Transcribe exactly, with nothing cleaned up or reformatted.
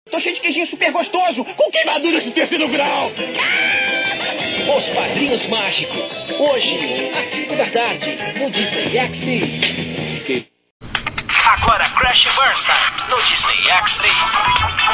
Tô cheio de queijinho super gostoso, com queimaduras de terceiro grau. Os Padrinhos Mágicos. Hoje, às cinco da tarde, no Disney X D. Agora Crash Burnstein, no Disney X D.